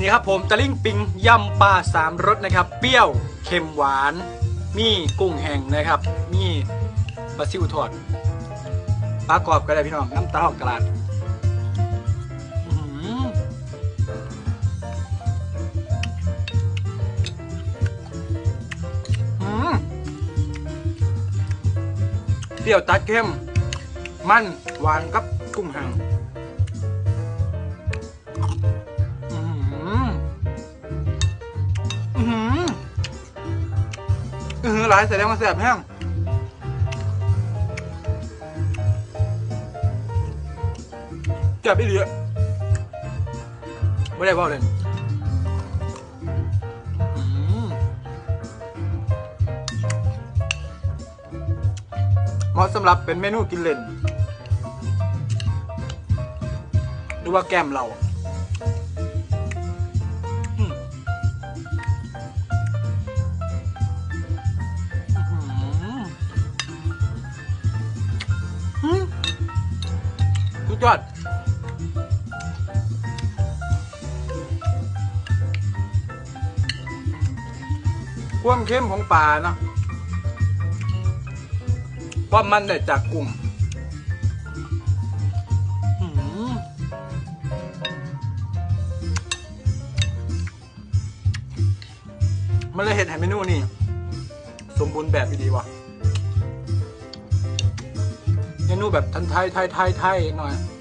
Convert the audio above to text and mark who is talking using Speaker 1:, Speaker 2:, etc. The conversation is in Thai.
Speaker 1: นี่ครับผมตะลิ่งปิงยำปลาสามรสนะครับเปรี้ยวเค็มหวานมีกุ้งแห้งนะครับมีปลาซิวทอดปลากรอบก็ได้พี่น้องน้ำตาลกระดาษเปรี้ยวตัดเข้มมันหวานกับกุ้งแห้งหลายแสดงว่าแสบแห้งแสบอีหลีไม่ได้บอกเลยเหมาะสำหรับเป็นเมนูกินเล่นหรือว่าแกมเราสุดยอดความเข้มของปลาเนาะความมันได้จากกุ้งมันเลยเห็นเมนูนี่สมบูรณ์แบบดีว่ะเมนูแบบทันไทยหน่อย